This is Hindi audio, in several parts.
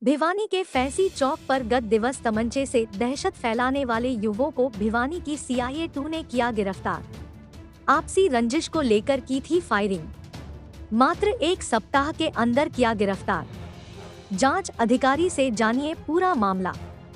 भिवानी के फैंसी चौक पर गत दिवस तमंचे से दहशत फैलाने वाले युवकों को भिवानी की CIA 2 ने किया गिरफ्तार। आपसी रंजिश को लेकर की थी फायरिंग, मात्र एक सप्ताह के अंदर किया गिरफ्तार। जांच अधिकारी से जानिए पूरा मामला।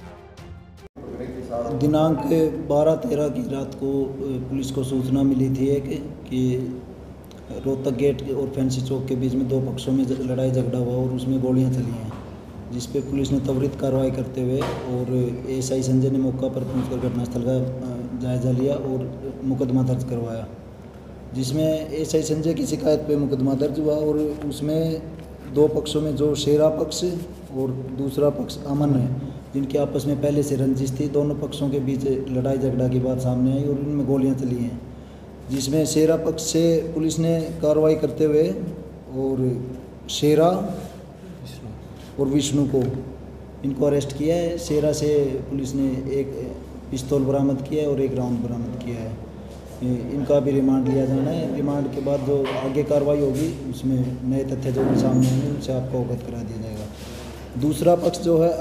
दिनांक 12-13 की रात को पुलिस को सूचना मिली थी कि रोहतक गेट और फैंसी चौक के बीच में दो पक्षों में लड़ाई झगड़ा हुआ और उसमें गोलियां चली हैं, जिस पे पुलिस ने त्वरित कार्रवाई करते हुए और एएसआई संजय ने मौका पर पहुंचकर घटनास्थल का जायजा लिया और मुकदमा दर्ज करवाया, जिसमें एएसआई संजय की शिकायत पे मुकदमा दर्ज हुआ और उसमें दो पक्षों में जो शेरा पक्ष और दूसरा पक्ष अमन है, जिनके आपस में पहले से रंजिश थी, दोनों पक्षों के बीच लड़ाई झगड़ा की बात सामने आई और उनमें गोलियां चली हैं, जिसमें शेरा पक्ष से पुलिस ने कार्रवाई करते हुए और शेरा और विष्णु को इनको अरेस्ट किया है। शेरा से पुलिस ने एक पिस्तौल बरामद किया है और एक राउंड बरामद किया है। इनका भी रिमांड लिया जाना है। रिमांड के बाद जो आगे कार्रवाई होगी उसमें नए तथ्य जो भी सामने आएंगे उनसे आपको अवगत करा दिया जाएगा। दूसरा पक्ष जो है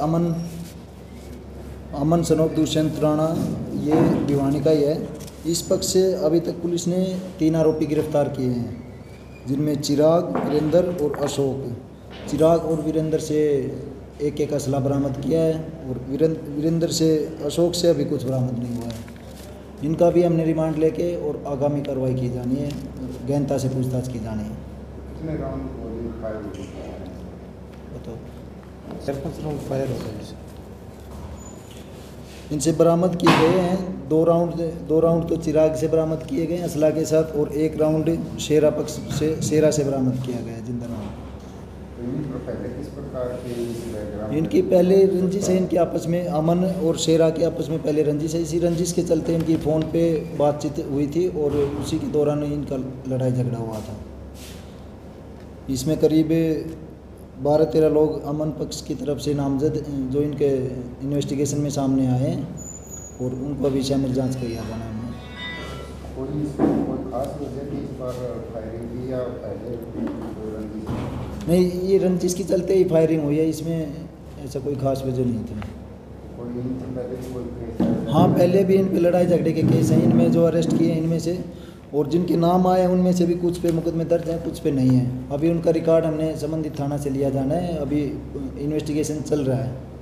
अमन सनोफ दुष्यंत राणा, ये भिवानी का ही है। इस पक्ष से अभी तक पुलिस ने 3 आरोपी गिरफ्तार किए हैं, जिनमें चिराग, वीरेंद्र और अशोक। चिराग और वीरेंद्र से एक असला बरामद किया है और वीरेंद्र से अशोक से अभी कुछ बरामद नहीं हुआ है। इनका भी हमने रिमांड लेके और आगामी कार्रवाई की जानी है, गहनता से पूछताछ की जानी है। कितने राउंड गोली फायर हुई? बताओ। 4-5 राउंड फायर हो गए। इनसे बरामद किए गए हैं 2 राउंड तो चिराग से बरामद किए गए असला के साथ और 1 राउंड शेरा पक्ष से बरामद किया गया है जिंदा राउंड। किस प्रकार के इनकी पहले रंजिश है, इनकी आपस में अमन और शेरा के आपस में पहले रंजिश है। इसी रंजिश के चलते इनकी फ़ोन पे बातचीत हुई थी और उसी के दौरान इनका लड़ाई झगड़ा हुआ था। इसमें करीब 12-13 लोग अमन पक्ष की तरफ से नामजद जो इनके इन्वेस्टिगेशन में सामने आए हैं और उनको अभी शामिल जाँच किया जाना है। कोई खास वजह थी इस बार फायरिंग की या पहले नहीं, ये रंजिश के चलते ही फायरिंग हुई है, इसमें ऐसा कोई खास वजह नहीं थी। हाँ, पहले भी इन पे लड़ाई झगड़े के केस हैं, इनमें जो अरेस्ट किए हैं इनमें से, और जिनके नाम आए उनमें से भी कुछ पे मुकदमे दर्ज हैं, कुछ पे नहीं है। अभी उनका रिकॉर्ड हमने संबंधित थाना से लिया जाना है, अभी इन्वेस्टिगेशन चल रहा है।